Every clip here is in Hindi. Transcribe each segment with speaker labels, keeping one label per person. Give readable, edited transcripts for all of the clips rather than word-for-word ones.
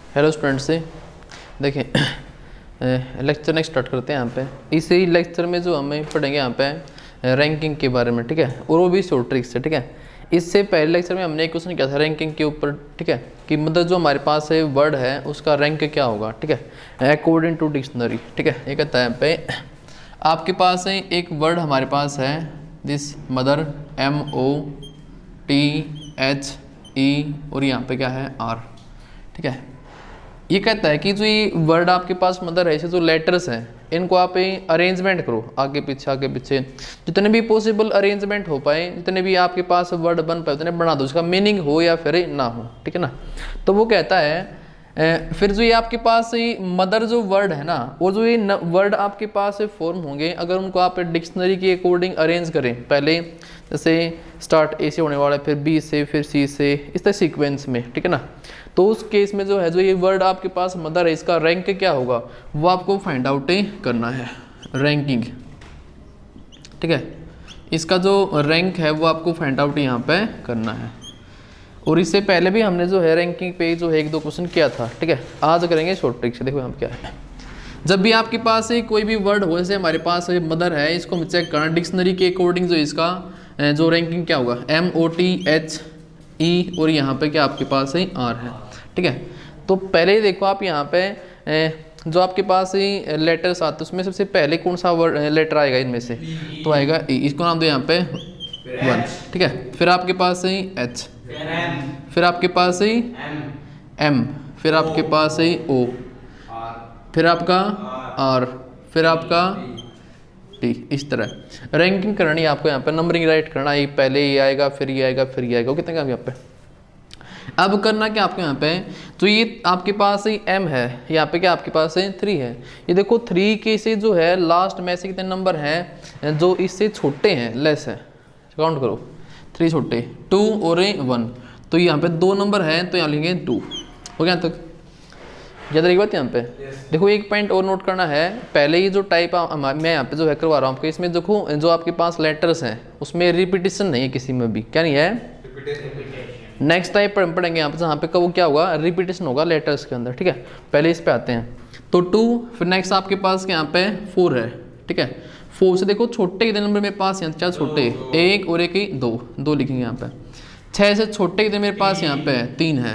Speaker 1: हेलो स्टूडेंट्स से देखें लेक्चर नेक्स्ट स्टार्ट करते हैं यहाँ पे। इसी लेक्चर में जो हमें पढ़ेंगे यहाँ पे रैंकिंग के बारे में, ठीक है, और वो भी शॉर्ट ट्रिक्स से, ठीक है। इससे पहले लेक्चर में हमने एक क्वेश्चन किया था रैंकिंग के ऊपर, ठीक है, कि मतलब जो हमारे पास है वर्ड है उसका रैंक क्या होगा, ठीक है, अकॉर्डिंग टू डिक्शनरी, ठीक है। ये कहता है यहाँ पे आपके पास है एक वर्ड हमारे पास है दिस मदर MOTHE और यहाँ पे क्या है R, ठीक है। ये कहता है कि जो ये वर्ड आपके पास मदर है, ऐसे जो लेटर्स हैं इनको आप अरेंजमेंट करो आगे पीछे जितने भी पॉसिबल अरेंजमेंट हो पाए, जितने भी आपके पास वर्ड बन पाए उतने बना दो, उसका मीनिंग हो या फिर ना हो, ठीक है ना। तो वो कहता है फिर जो ये आपके पास ये मदर जो वर्ड है ना, वो जो ये वर्ड आपके पास फॉर्म होंगे अगर उनको आप डिक्शनरी के अकॉर्डिंग अरेंज करें, पहले जैसे स्टार्ट ए से होने वाला है, फिर बी से, फिर सी से, इस तरह सीक्वेंस में, ठीक है ना। तो उस केस में जो है जो ये वर्ड आपके पास मदर है इसका रैंक क्या होगा वो आपको फाइंड आउट करना है, रैंकिंग, ठीक है। इसका जो रैंक है वो आपको फाइंड आउट यहाँ पे करना है। और इससे पहले भी हमने जो है रैंकिंग पे जो है एक दो क्वेश्चन किया था, ठीक है। आज करेंगे शॉर्ट ट्रिक से। देखो यहाँ क्या है, जब भी आपके पास कोई भी वर्ड हो, जैसे हमारे पास मदर है, इसको हम चेक करना डिक्शनरी के अकॉर्डिंग जो इसका जो रैंकिंग क्या होगा MOTHE और यहाँ पे क्या आपके पास है R है, ठीक है। तो पहले देखो आप यहाँ पे जो आपके पास लेटर्स आते हैं उसमें सबसे पहले कौन सा वर्ड लेटर आएगा इनमें से, तो आएगा E, इसको नाम दो यहाँ पे 1, ठीक है। फिर आपके पास है H, फिर आपके पास है M, फिर आपके पास है O, फिर आपका R, फिर आपका T। इस तरह रैंकिंग करनी है आपको, यहाँ पे नंबरिंग राइट करना है, पहले ये आएगा, फिर ये आएगा, फिर ये आएगा, कितने का यहाँ पे। अब करना क्या आपको यहाँ पे, तो ये आपके पास ही M है, यहाँ पे क्या आपके पास है 3 है। ये देखो 3 के से जो है लास्ट में से कितने नंबर हैं जो इससे छोटे हैं, लेस है, काउंट करो 3 छोटे 2 और 1, तो यहाँ पे 2 नंबर हैं तो यहाँ लिखेंगे 2, हो गया तक। याद रही बात यहाँ पे। देखो एक पॉइंट और नोट करना है, पहले ये जो टाइप मैं यहाँ पे जो है करवा रहा हूँ आपको, इसमें देखो जो आपके पास लेटर्स हैं उसमें रिपीटिशन नहीं है किसी में भी, क्या नहीं है। नेक्स्ट टाइप पढ़ेंगे यहाँ पे जहाँ पे वो क्या होगा, रिपीटिशन होगा लेटर्स के अंदर, ठीक है। पहले इस पे आते हैं तो 2, फिर नेक्स्ट आपके पास यहाँ पे 4 है, ठीक है। 4 से देखो छोटे कितने नंबर मेरे पास यहाँ, 4 छोटे, 1 और 1 2 लिखेंगे यहाँ पे। 6 से छोटे कितने मेरे पास यहाँ पे 3 है,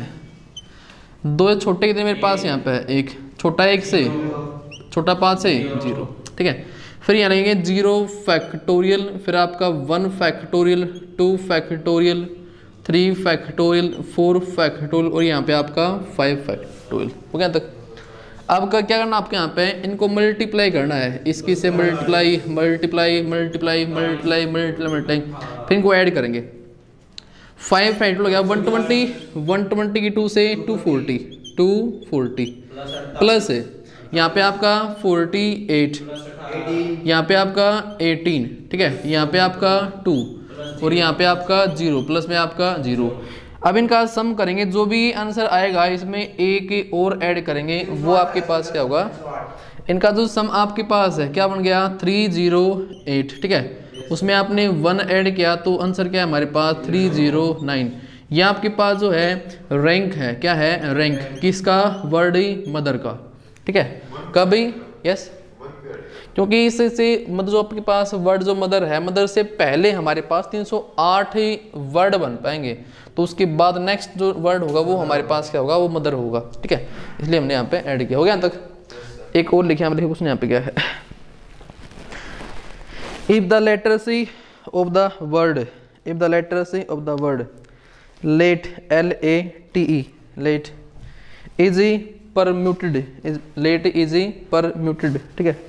Speaker 1: 2 से छोटे कितने मेरे पास यहाँ पे 1, छोटा 1 से, छोटा 5 से 0, ठीक है। फिर यहाँ लगेंगे 0 फैक्टोरियल, फिर आपका 1 फैक्टोरियल, 2 फैक्टोरियल, 3 फैक्टोरियल, 4 फैक्टोरियल और यहाँ पे आपका 5 फैक्टोरियल, हो गया तक। अब क्या करना आपके यहाँ पे, इनको मल्टीप्लाई करना है, इसकी से multiply multiply multiply multiply multiply multiply, फिर इनको ऐड करेंगे। 5 फैक्टोरियल हो गया 120, 120 की 2 से 240 प्लस है यहाँ पे आपका 48, यहाँ पे आपका 18, ठीक है, यहाँ पे आपका 2 और यहाँ पे आपका 0 प्लस में आपका 0। अब इनका सम करेंगे, जो भी आंसर आएगा इसमें एक और ऐड करेंगे, वो आपके पास क्या होगा, इनका जो सम आपके पास है क्या बन गया 308, ठीक है। उसमें आपने 1 ऐड किया तो आंसर क्या है हमारे पास 309। ये आपके पास जो है रैंक है, क्या है रैंक किसका, वर्ड मदर का, ठीक है। कभी यस, क्योंकि इससे मतलब जो आपके पास वर्ड जो मदर है, मदर से पहले हमारे पास 308 ही वर्ड बन पाएंगे, तो उसके बाद नेक्स्ट जो वर्ड होगा वो हमारे पास क्या होगा, वो मदर होगा, ठीक है। इसलिए हमने यहाँ पे ऐड किया, हो गया तक। एक और लिखे हमने, उसने यहाँ पे क्या है, if the letters of the word, if the letters of the word late LATE late is permuted, late is permuted, ठीक है,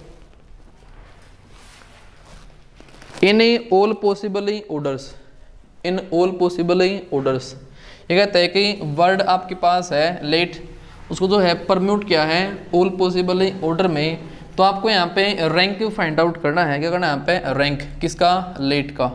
Speaker 1: in all possible orders, in all possible orders. ये कहता है कि वर्ड आपके पास है लेट, उसको जो है परम्यूट किया है ऑल पॉसिबल ऑर्डर में, तो आपको यहाँ पे रैंक फाइंड आउट करना है। क्या करना है यहाँ पे, रैंक किसका, लेट का,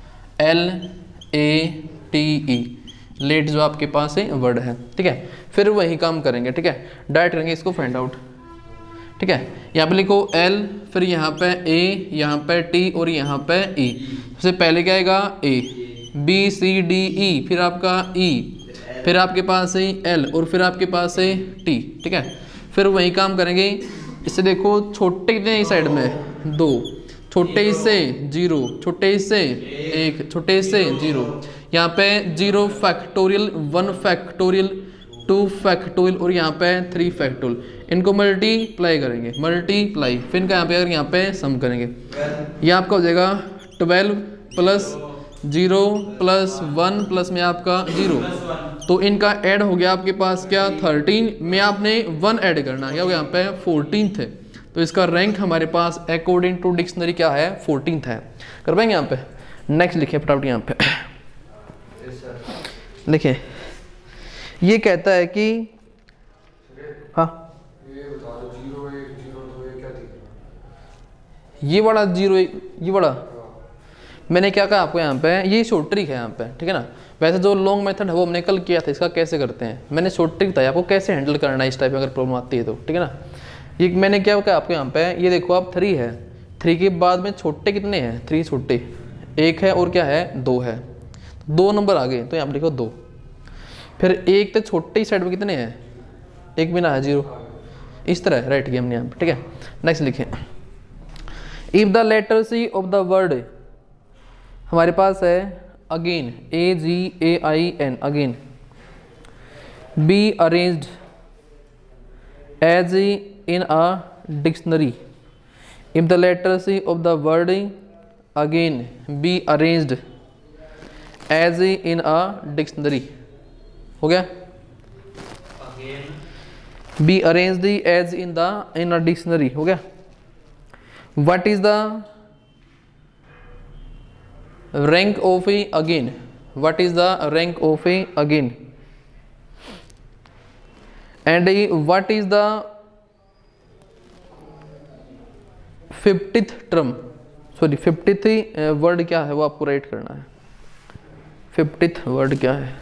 Speaker 1: LATE, लेट जो आपके पास है वर्ड है, ठीक है। फिर वही काम करेंगे, ठीक है, डायरेक्ट करेंगे इसको फाइंड आउट, ठीक है। यहाँ पे लिखो L, फिर यहाँ पे A, यहाँ पे T और यहाँ पे E। सबसे पहले क्या आएगा A, B C D E, फिर आपका E, फिर आपके पास है L और फिर आपके पास है T, ठीक है। फिर वही काम करेंगे। इससे देखो छोटे कितने इस साइड में 2, छोटे हिस्से 0, छोटे हिस्से 1, छोटे हिस्से 0। यहाँ पे 0 फैक्टोरियल, 1 फैक्टोरियल, 2 फैक्टोरियल और यहाँ पे 3 फैक्टोरियल। इनको मल्टीप्लाई करेंगे, मल्टीप्लाई, फिर इनका यहाँ पे सम करेंगे। ये आपका हो जाएगा 12 प्लस 0 प्लस 1 प्लस में आपका 0, तो इनका ऐड हो गया आपके पास क्या 13 में आपने 1 ऐड करना, क्या हो गया यहाँ पे 14th है। तो इसका रैंक हमारे पास अकॉर्डिंग टू डिक्शनरी क्या है 14th है। कर पाएंगे यहाँ पे। नेक्स्ट लिखिए फटाफट यहाँ पे लिखिए। ये कहता है कि हाँ ये बड़ा 0 ये बड़ा मैंने क्या कहा आपको यहाँ पे, ये शॉर्ट ट्रिक है यहाँ पे, ठीक है ना। वैसे जो लॉन्ग मेथड है वो हमने कल किया था, इसका कैसे करते हैं मैंने शॉर्ट ट्रिक बताया आपको कैसे हैंडल करना है इस टाइप में अगर प्रॉब्लम आती है तो, ठीक है ना। ये मैंने क्या कहा आपको यहाँ पे, ये देखो आप 3 है, 3 के बाद में छोटे कितने हैं 3 छोटे, 1 है और क्या है 2 है, 2 नंबर आ गए तो यहाँ पे लिखो 2। फिर 1 तो छोटे ही साइड में कितने हैं, 1 बिना है 0, इस तरह राइट किया हमने यहाँ पे, ठीक है। नेक्स्ट लिखें। If the letters of the word हमारे पास है again AGAIN again be arranged as in a dictionary, if the letters of the word again be arranged as in a dictionary, हो गया। Be arranged as in a dictionary, हो गया। What is the rank of a again, what is the rank of a again, and what is the 50th term, sorry 50th word क्या है वो आपको राइट करना है। 50th वर्ड क्या है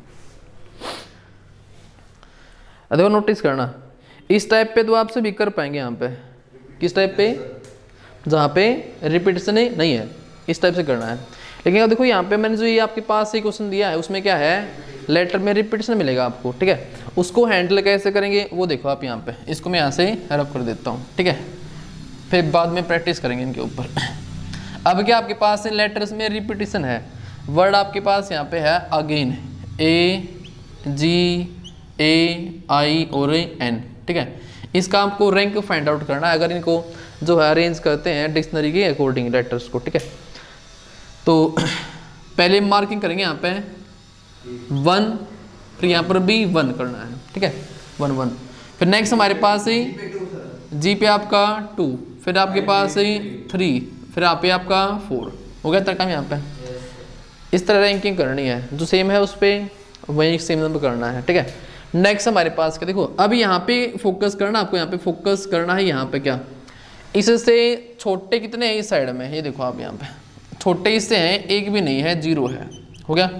Speaker 1: देखो नोटिस करना। इस टाइप पे तो आप सभी कर पाएंगे यहाँ पे, किस टाइप पे, जहाँ पे रिपीटेशन नहीं है, इस टाइप से करना है। लेकिन अब देखो यहाँ पे मैंने जो ये आपके पास एक क्वेश्चन दिया है उसमें क्या है, लेटर में रिपीटेशन मिलेगा आपको, ठीक है। उसको हैंडल कैसे करेंगे वो देखो आप यहाँ पे, इसको मैं यहाँ से रब कर देता हूँ, ठीक है। फिर बाद में प्रैक्टिस करेंगे इनके ऊपर। अब क्या आपके पास लेटर्स में रिपीटेशन है, वर्ड आपके पास यहाँ पे है अगेन, AGAI और N, ठीक है। इसका आपको रैंक फाइंड आउट करना है अगर इनको जो है अरेंज करते हैं डिक्शनरी के अकॉर्डिंग लेटर्स को, ठीक है। तो पहले मार्किंग करेंगे यहाँ पे 1, फिर यहाँ पर भी 1 करना है, ठीक है, 1 1। फिर नेक्स्ट हमारे पास है जी पे आपका 2, फिर आपके पास है 3, फिर आप पे आपका 4, हो गया तक यहाँ पे। इस तरह रैंकिंग करनी है, जो सेम है उस पर वही सेम नंबर करना है, ठीक है। नेक्स्ट हमारे पास क्या देखो, अब यहाँ पे फोकस करना, आपको यहाँ पे फोकस करना है यहाँ पे क्या, इससे छोटे कितने हैं इस साइड में, ये देखो आप यहाँ पे छोटे इससे हैं, एक भी नहीं है 0 है, हो गया।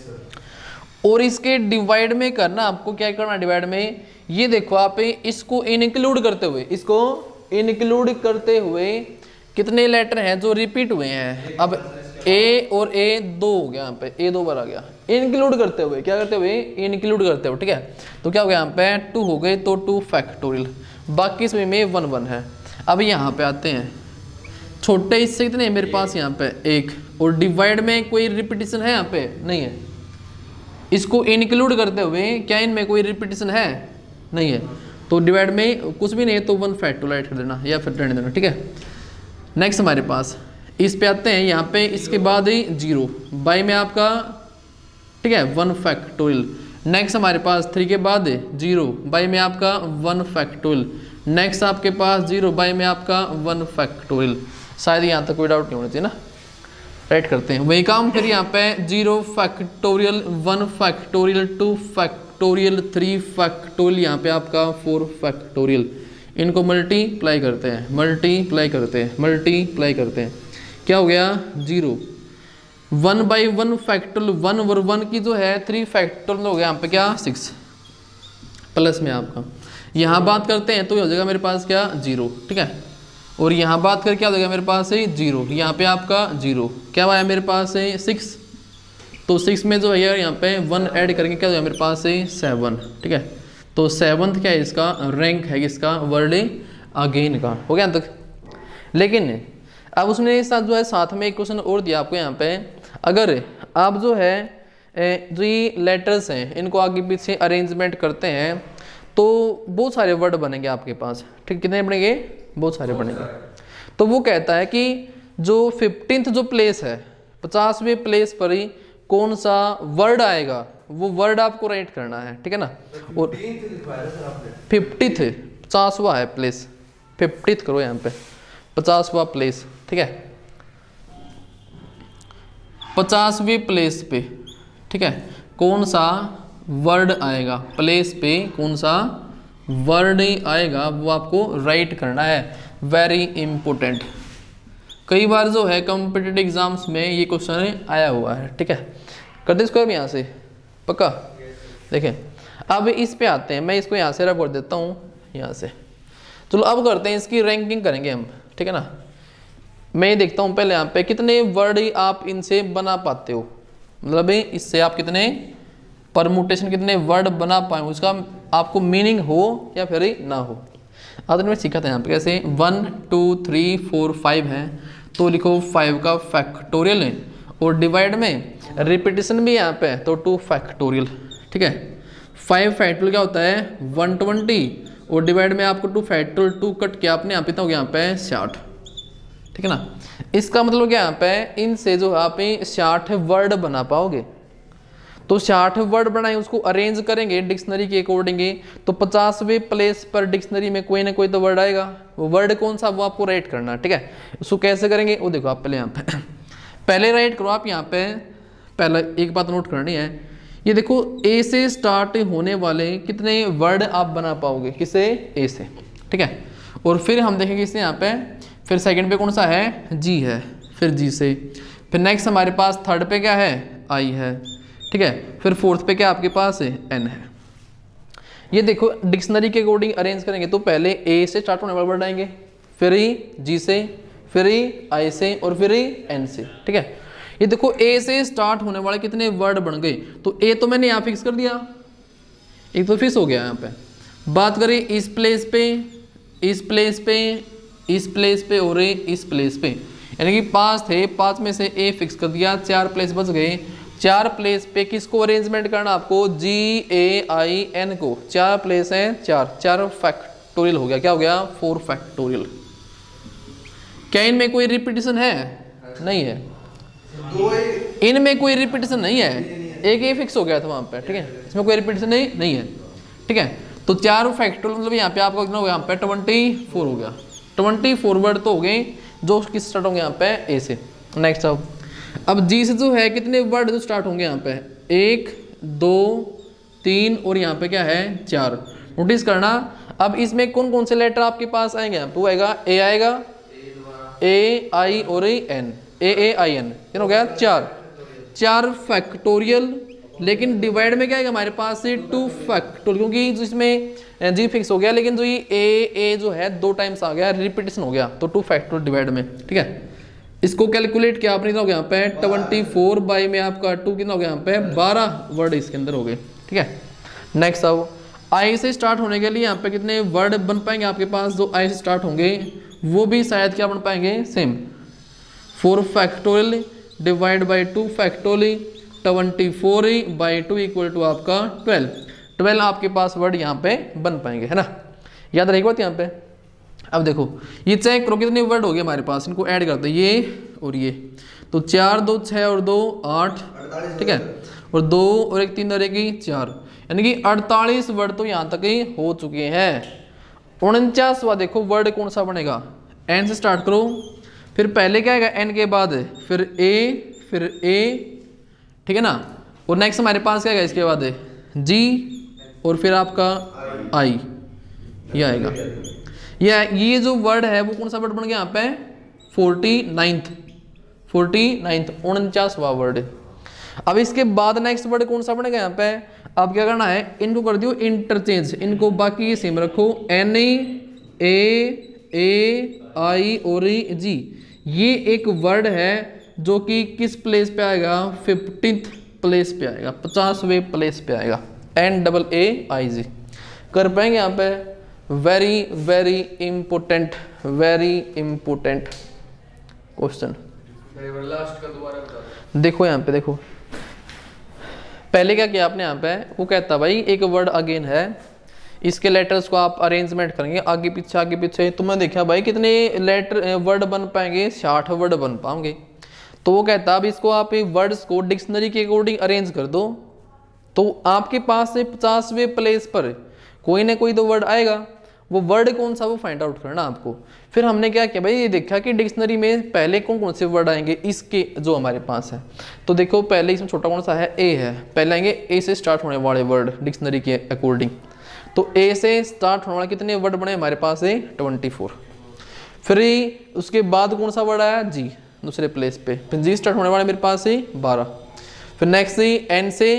Speaker 1: और इसके डिवाइड में करना, आपको क्या करना डिवाइड में, ये देखो आप इसको इनक्लूड करते हुए, इसको इनक्लूड करते हुए कितने लेटर हैं जो रिपीट हुए हैं। अब A और A 2 हो गया, यहाँ पे A 2 बार आ गया, इनक्लूड करते हुए, क्या करते हुए इनक्लूड करते हुए, ठीक है। तो क्या हो गया यहाँ पे 2 हो गए, तो 2 फैक्टोरियल, बाकी इसमें 1 1 है। अब यहाँ पे आते हैं, छोटे हिस्से कितने हैं मेरे पास यहाँ पे 1, और डिवाइड में कोई रिपीटिशन है यहाँ पे नहीं है। इसको इनक्लूड करते हुए क्या इनमें कोई रिपीटिशन है नहीं है, तो डिवाइड में कुछ भी नहीं है, तो 1 फैक्टोरियल ऐड कर देना या फिर रहने देना, ठीक है। नेक्स्ट हमारे पास इस पे आते हैं, यहाँ पे इसके बाद 0 बाई में आपका, ठीक है, 1 फैक्टोरियल। नेक्स्ट हमारे पास 3 के बाद 0 बाई में आपका 1 फैक्टोरियल। नेक्स्ट आपके पास 0 बाई में आपका 1 फैक्टोरियल। शायद यहाँ तक कोई डाउट नहीं होना चाहिए ना, राइट करते हैं वही काम। फिर यहाँ पे 0 फैक्टोरियल, 1 फैक्टोरियल, 2 फैक्टोरियल, 3 फैक्टोरियल, यहाँ पे आपका 4 फैक्टोरियल। इनको मल्टीप्लाई करते हैं, मल्टीप्लाई करते हैं, मल्टीप्लाई करते हैं, क्या हो गया 0 1 बाई 1 फैक्टोरियल, 1 ओवर 1 की जो है 3 फैक्टोरियल हो गया यहाँ पे क्या 6 प्लस में आपका। यहाँ बात करते हैं तो ये हो जाएगा मेरे पास क्या 0, ठीक है। और यहाँ बात करके क्या हो जाएगा मेरे पास है 0, यहाँ पे आपका 0, क्या आया मेरे पास है 6 तो 6 में जो है यार यहाँ पे 1 ऐड करके क्या हो गया मेरे पास है 7, ठीक है। तो 7th क्या है इसका रैंक है इसका वर्ड अगेन का, हो गया तक। लेकिन अब उसने इस साथ जो है साथ में एक क्वेश्चन और दिया आपको यहाँ पे, अगर आप जो है जो ये लेटर्स हैं इनको आगे पीछे अरेंजमेंट करते हैं तो बहुत सारे वर्ड बनेंगे आपके पास, ठीक। कितने बनेंगे? बहुत सारे बनेंगे। तो वो कहता है कि जो 15th जो प्लेस है 50वें प्लेस पर ही कौन सा वर्ड आएगा, वो वर्ड आपको राइट करना है, ठीक है ना। और 50th 50वां है प्लेस, 50th करो यहाँ पे 50वां प्लेस, ठीक है, 50वीं प्लेस पे, ठीक है, कौन सा वर्ड आएगा, प्लेस पे कौन सा वर्ड आएगा वो आपको राइट करना है। वेरी इंपॉर्टेंट, कई बार जो है कॉम्पिटिटिव एग्जाम्स में ये क्वेश्चन आया हुआ है, ठीक है। कर दे इसको अब यहाँ से पक्का। देखें अब इस पे आते हैं, मैं इसको यहाँ से रब कर देता हूँ यहाँ से। चलो अब करते हैं इसकी रैंकिंग करेंगे हम, ठीक है ना। मैं ये देखता हूँ पहले यहाँ पे कितने वर्ड आप इनसे बना पाते हो, मतलब इससे आप कितने परमुटेशन कितने वर्ड बना पाए, उसका आपको मीनिंग हो या फिर ना हो। आज मैं सीखा था यहाँ पे कैसे 1 2 3 4 5 है तो लिखो 5 का फैक्टोरियल है, और डिवाइड में रिपीटिशन भी यहाँ पे है तो 2 फैक्टोरियल, ठीक है। 5 फैक्टोरियल क्या होता है 120, और डिवाइड में आपको 2 फैक्टोरियल 2 कट किया आपने, यहाँ पे हो गया यहाँ पे 60, ठीक है ना। इसका मतलब क्या यहाँ पे इनसे जो आप 60 वर्ड बना पाओगे। तो 60 वर्ड बनाए उसको अरेंज करेंगे डिक्शनरी के अकॉर्डिंग, तो 50वें प्लेस पर डिक्शनरी में कोई ना कोई तो वर्ड आएगा, वो वर्ड कौन सा वो आपको राइट करना, ठीक है। उसको कैसे करेंगे वो देखो आप पहले यहाँ पे पहले राइट करो आप यहाँ पे। पहले एक बात नोट करनी है, ये देखो ए से स्टार्ट होने वाले कितने वर्ड आप बना पाओगे, किसे ए से, ठीक है। और फिर हम देखेंगे इसे यहाँ पे, फिर सेकंड पे कौन सा है जी है, फिर जी से, फिर नेक्स्ट हमारे पास थर्ड पे क्या है आई है, ठीक है। फिर फोर्थ पे क्या आपके पास है एन है। ये देखो डिक्शनरी के अकॉर्डिंग अरेंज करेंगे तो पहले ए से स्टार्ट होने वाले वर्ड आएंगे, फिर ही जी से, फिर ही आई से, और फिर ही एन से, ठीक है। ये देखो ए से स्टार्ट होने वाले कितने वर्ड बन गए, तो ए तो मैंने यहाँ फिक्स कर दिया, एक तो फिक्स हो गया यहाँ पे। बात करें इस प्लेस पे, इस प्लेस पे, इस प्लेस पे और इस प्लेस पे, यानी कि 5 थे, 5 में से ए फिक्स कर दिया, 4 प्लेस बच गए। 4 प्लेस पे किसको अरेंजमेंट करना आपको जी ए आई एन को, 4 प्लेस हैं 4 फैक्टोरियल हो गया, क्या हो गया 4 फैक्टोरियल। क्या इनमें कोई रिपीटिशन है? नहीं है, इनमें कोई रिपीटिशन नहीं है, एक ए फिक्स हो गया था वहां पे, ठीक है, इसमें कोई रिपीटिशन नहीं है, ठीक है। तो 4 फैक्टोरियल मतलब यहाँ पे आपका कितना हो गया, यहाँ पे 24 हो गया, 24 वर्ड तो हो गए जो किस स्टार्ट होंगे यहाँ पे ए से। नेक्स्ट अब जी से जो है कितने वर्ड जो स्टार्ट होंगे यहाँ पे 1 2 3 और यहाँ पे क्या है 4। नोटिस करना अब इसमें कौन कौन से लेटर आपके पास आएंगे, यहाँ पे वो आएगा ए, आएगा ए आई और एन, ए आई एन, कितना हो गया 4 फैक्टोरियल। लेकिन डिवाइड में क्या आएगा हमारे पास 2 फैक्टोरियल, क्योंकि जिसमें जी फिक्स हो गया, लेकिन जो ये ए जो है 2 टाइम्स आ गया, रिपीटिशन हो गया, तो 2 फैक्टोरियल डिवाइड में, ठीक है। इसको कैलकुलेट किया आपने, कितना हो गया यहाँ पे 24 बाई में आपका 2 कितना हो गया यहाँ पे 12 वर्ड इसके अंदर हो गए, ठीक है। नेक्स्ट अब आई से स्टार्ट होने के लिए यहाँ पे कितने वर्ड बन पाएंगे आपके पास, जो आई से स्टार्ट होंगे वो भी शायद क्या बन पाएंगे same, 4 factorial divide by 2 factorial, 24 by 2 equal to आपका 12 आपके पास वर्ड यहाँ पे बन पाएंगे, है ना। याद रहेगी बात यहाँ पे। अब देखो ये चेक करो कितने वर्ड हो गए हमारे पास, इनको ऐड करते हैं ये और ये, तो 4 2 6 और 2 8, ठीक है, और 2 और 1 3 और 1 4, यानी कि 48 वर्ड तो यहाँ तक ही हो चुके हैं। 49वां देखो वर्ड कौन सा बनेगा, एन से स्टार्ट करो, फिर पहले क्या आएगा एन के बाद फिर ए, ठीक है ना, और नेक्स्ट हमारे पास क्या आएगा इसके बाद जी और फिर आपका आई, ये आएगा। ये जो वर्ड है वो कौन सा वर्ड बन गया यहाँ पे 49th 49वां वर्ड। अब इसके बाद नेक्स्ट वर्ड कौन सा बनेगा यहाँ पे, अब क्या करना है इनको कर दियो इंटरचेंज, इनको बाकी सेम रखो, एन ए आई और जी। ये एक वर्ड है जो कि किस प्लेस पे आएगा 15th प्लेस पे आएगा, 50वें प्लेस पे आएगा, NAAIG। कर पाएंगे यहाँ पे? Very very important, very important question.
Speaker 2: Last का दोबारा बता दो।
Speaker 1: देखो यहाँ पे, देखो पहले क्या किया आपने यहाँ पे, वो कहता भाई एक वर्ड अगेन है, इसके लेटर्स को आप अरेंजमेंट करेंगे आगे पीछे आगे पीछे। तो मैं देखा भाई कितने लेटर वर्ड बन पाएंगे, 60 वर्ड बन पाएंगे। तो वो कहता अब इसको आप वर्ड्स को डिक्शनरी के अकॉर्डिंग अरेंज कर दो, तो आपके पास से 50वें प्लेस पर कोई ना कोई तो वर्ड आएगा। वो वर्ड कौन सा, वो फाइंड आउट करना आपको। फिर हमने क्या किया भाई, ये देखा कि डिक्शनरी में पहले कौन कौन से वर्ड आएंगे इसके जो हमारे पास है। तो देखो पहले इसमें छोटा कौन सा है, ए है, पहले आएंगे ए से स्टार्ट होने वाले वर्ड डिक्शनरी के अकॉर्डिंग। तो ए से स्टार्ट होने वाले कितने वर्ड बने हमारे पास है, 24। फिर उसके बाद कौन सा वर्ड आया, जी, दूसरे प्लेस पे। फिर जी स्टार्ट होने वाले मेरे पास है 12। फिर नेक्स्ट एन से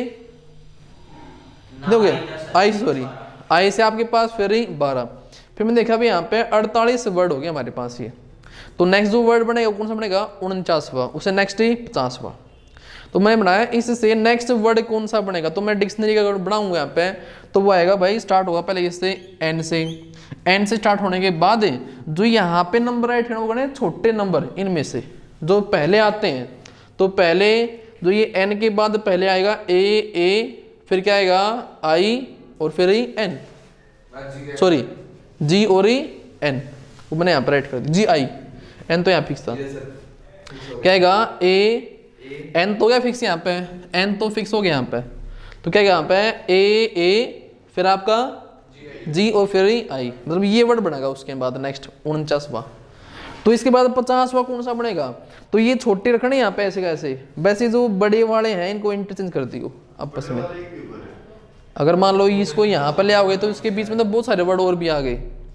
Speaker 1: दोगे आई से आपके पास फिर 12। फिर मैंने देखा भी यहाँ पे 48 वर्ड हो गए हमारे पास ये। तो नेक्स्ट जो वर्ड बनेगा कौन सा बनेगा, 49वां। उसे नेक्स्ट 50वां। तो मैंने बनाया इससे नेक्स्ट वर्ड कौन सा बनेगा, तो मैं डिक्शनरी का वर्ड बनाऊंगा यहाँ पे। तो वो आएगा भाई, स्टार्ट होगा पहले इससे एन से स्टार्ट होने के बाद जो यहाँ पे नंबर आए वो बने छोटे नंबर, इनमें से जो पहले आते हैं। तो पहले जो ये एन के बाद पहले आएगा ए, फिर क्या आएगा आई और फिर एन, सॉरी जी और एन, वो मैंने यहाँ पर राइट कर दी, जी आई एन तो यहाँ फिक्स था। क्या आएगा ए एन तो क्या फिक्स यहाँ पे, एन तो फिक्स हो गया यहाँ पे। तो क्या यहाँ पे ए फिर आपका जी और फिर आई, मतलब ये वर्ड बनेगा उसके बाद नेक्स्ट 49वां। तो इसके बाद 50वां कौन सा बनेगा, तो ये छोटे रखने यहाँ पे ऐसे कैसे, वैसे जो बड़े वाले हैं इनको इंटरचेंज कर दियो आपस में। अगर मान लो इसको यहाँ पर ले आओगे तो इसके बीच में तो बहुत सारे वर्ड और भी आ गए,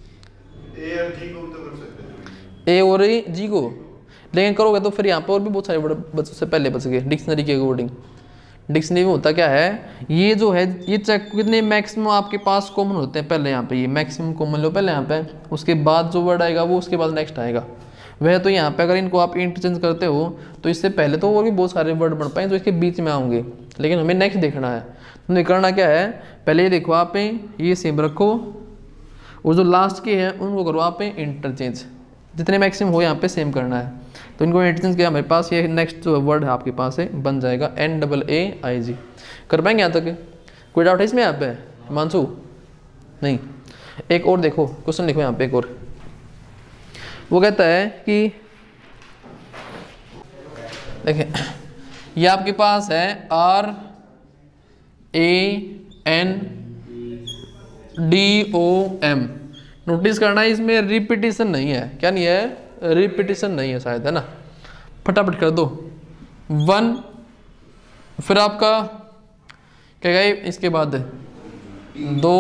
Speaker 1: ए और जी को, लेकिन करोगे तो फिर यहाँ पर और भी बहुत सारे वर्ड से पहले बच गए डिक्शनरी के अकॉर्डिंग। डिक्शनरी में होता क्या है, ये जो है ये चेक कितने मैक्सिमम आपके पास कॉमन होते हैं। पहले यहाँ पे ये मैक्सिमम कॉमन लो पहले यहाँ पे, उसके बाद जो वर्ड आएगा वो उसके बाद नेक्स्ट आएगा वह। तो यहाँ पे अगर इनको आप इंटरचेंज करते हो तो इससे पहले तो और भी बहुत सारे वर्ड बन पाए जो इसके बीच में आएंगे, लेकिन हमें नेक्स्ट देखना है। तो करना क्या है, पहले ये देखो आप ये सेम रखो और जो लास्ट के हैं उनको करो आप इंटरचेंज, जितने मैक्सिमम हो यहाँ पे सेम करना है। तो इनको इंटरचेंज किया, हमारे पास ये नेक्स्ट जो वर्ड है आपके पास है बन जाएगा NAAIG। कर पाएंगे यहाँ तक, कोई डाउट है इसमें यहाँ पे हिमांशु? नहीं। एक और देखो क्वेश्चन लिखो यहाँ पे एक और, वो कहता है कि देखें ये आपके पास है RANDOM। नोटिस करना है इसमें रिपीटिशन नहीं है, क्या नहीं है, रिपीटिशन नहीं है शायद, है ना। फटाफट कर दो 1, फिर आपका क्या गए इसके बाद 2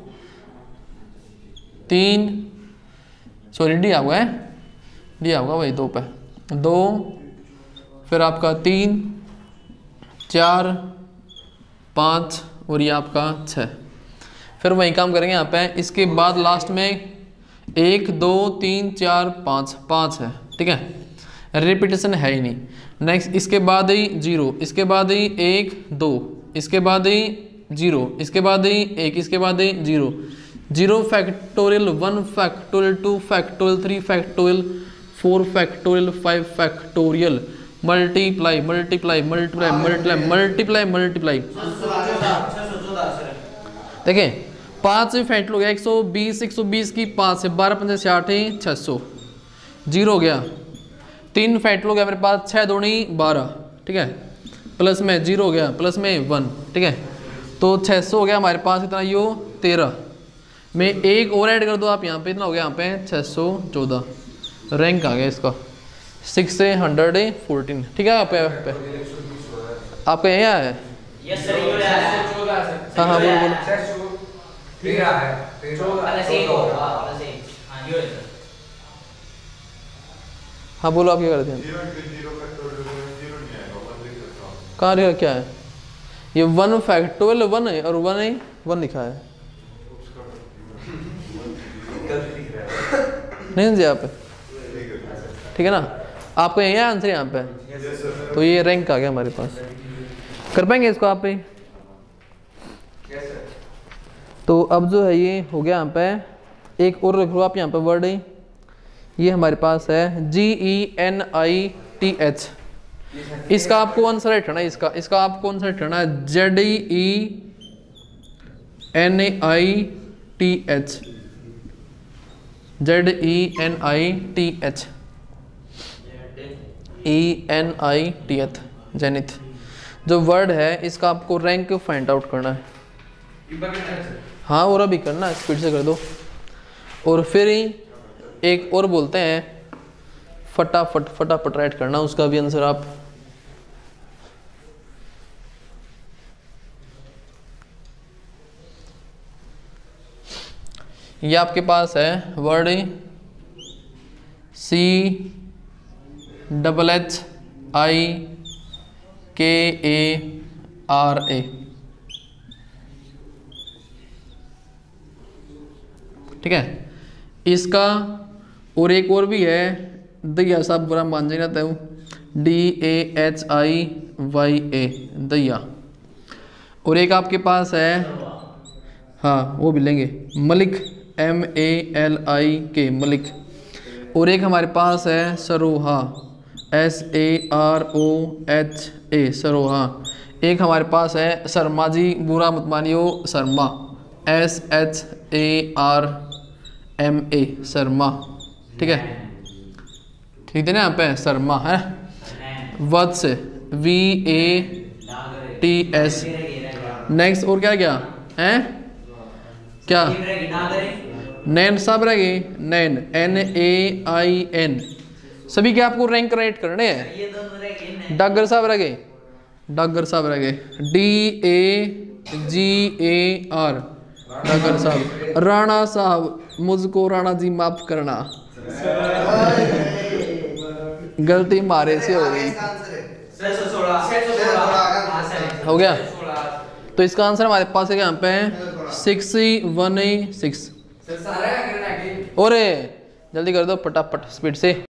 Speaker 1: 3, सॉरी डी आऊगा है, डी आऊगा वही 2 पे 2, फिर आपका 3 4 5 और ये आपका 6। फिर वही काम करेंगे यहाँ पे। इसके बाद लास्ट में 1 2 3 4 5 है, ठीक है, रिपीटेशन है ही नहीं। नेक्स्ट इसके बाद ही 0, इसके बाद ही 1 2, इसके बाद ही 0, इसके बाद ही 1, इसके बाद ही 0 0 factorial 1 factorial 2 factorial 3 factorial 4 factorial 5 factorial multiply multiply multiply multiply multiply multiply. देखें 5 फैक्टोरियल हो गया 120, 120 की 5 से 12 5 60 600, 0 हो गया। 3 फैक्टोरियल हो गया मेरे पास 6 2 12, ठीक है, प्लस में 0 हो गया प्लस में 1, ठीक है। तो 600 हो गया हमारे पास, इतना यो 13 में एक और ऐड कर दो आप यहाँ पे, इतना हो गया यहाँ पे 614। रैंक आ गया इसका 6 से 114, ठीक है। आपका यही आया है? हाँ हाँ बोलो बोलो। हाँ बोलो आप क्या करते हैं? कहाँ लिखा क्या है? ये 1 फैक्टोरियल 1 है और 1 लिखा है, नहीं समझे आप? ठीक है ना, आपको यही आंसर यहाँ पे, तो ये रैंक आ गया हमारे पास। कर पाएंगे इसको आप पे? तो अब जो है ये हो गया यहाँ पे, एक और रख लो आप यहाँ पे वर्ड है, ये हमारे पास है GENITH। इसका आपको आंसर हटना है, इसका आपको आंसर हटना है ZENITH। ZENITH जेनिथ जो वर्ड है, इसका आपको रैंक फाइंड आउट करना है। हाँ और अभी करना है, स्पीड से कर दो। और फिर एक और बोलते हैं फटाफट राइट करना, उसका भी आंसर आप ये आपके पास है वर्ड CHHIKARA। ठीक है, इसका और एक और भी है, दैया साहब बुरा मान जाए ना, तो DAHIYA दैया। और एक आपके पास है, हाँ वो भी लेंगे, मलिक MALIK मलिक। और एक हमारे पास है सरोहा SAROHA सरोहा। एक हमारे पास है शर्मा जी, बुरा मत मानियो, शर्मा SHARMA शर्मा। ठीक है, ठीक है ना, यहाँ पे शर्मा है। वत्स VATS। नेक्स्ट और क्या क्या है, क्या नैन सब रह गए, नैन NAIN। सभी के आपको रैंक राइट करने हैं। डागर साहब रह गए, डागर साहब रह गए, DAGAR डागर साहब। राणा साहब, मुझको राणा जी माफ करना, गलती मारे से हो गई। हो गया, तो इसका आंसर हमारे पास है यहाँ पे 6116। और जल्दी कर दो फटाफट स्पीड से।